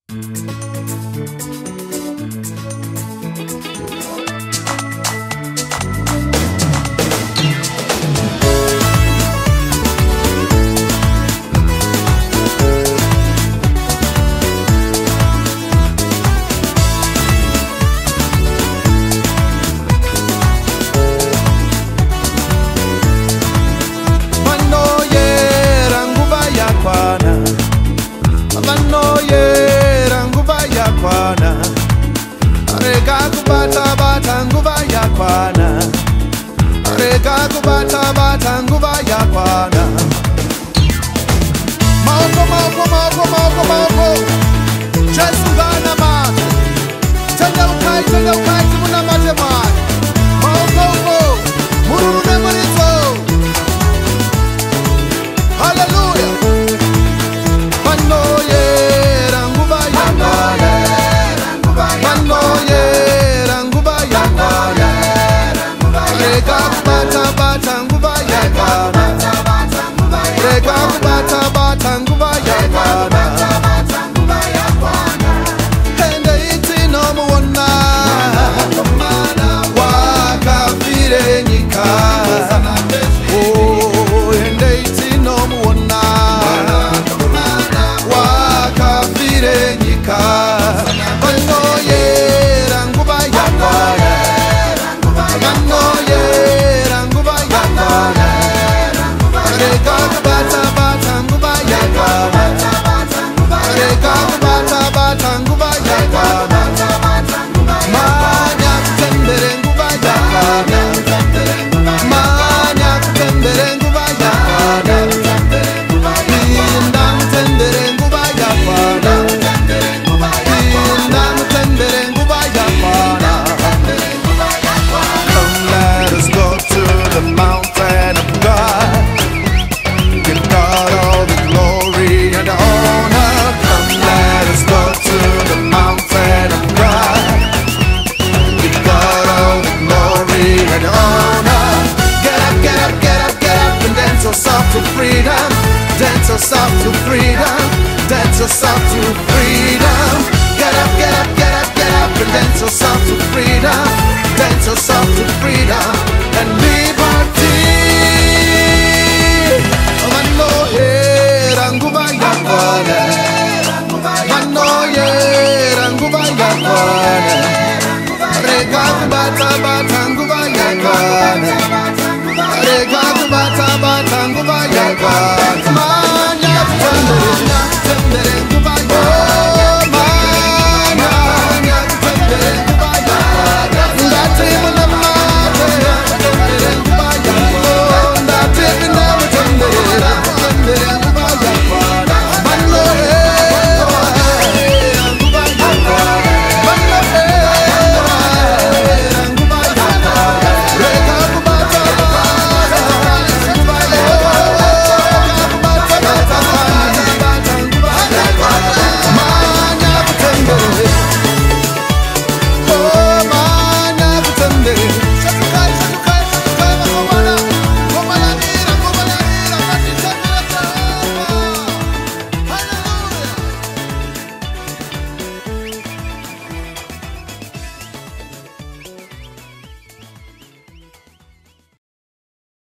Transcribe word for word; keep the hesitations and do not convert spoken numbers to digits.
Vanoera nguva yakwana, rega kubata bata nguva yakwana, rega kubata bata nguva yakwana. Maoko maoko maoko maoko maoko, Jesu ngana mate, tenda ukai tenda ukai timuna mate mate. Maoko maoko, mururu nemurizo. Hallelujah. Vanoera nguva yakwana, Vanoera nguva yakwana, rega kubata bata nguva yakwana, rega kubata bata nguva yakwana. Ende iti nomuona wakafire nyika. Oh, ende iti nomuona wakafire nyika. Vanoera nguva yakwana, Vanoera nguva yakwana, rega kubata bata nguva yakwana, rega kubata bata nguva yakwana. Manya kutembere nguva yakwana, manya kutembere nguva yakwana, inda mutembere nguva yakwana, inda mutembere nguva yakwana. Come let us go to the mountain of God, give God all the glory and the honor. Come let us go to the mountain of God, give God all the glory and the honor. Get up, get up, get up, get up and dance yourself to freedom. Dance yourself to freedom. Dance yourself to freedom. Get up, get up, get up, get up and dance yourself to freedom. Dance yourself to freedom and liberty.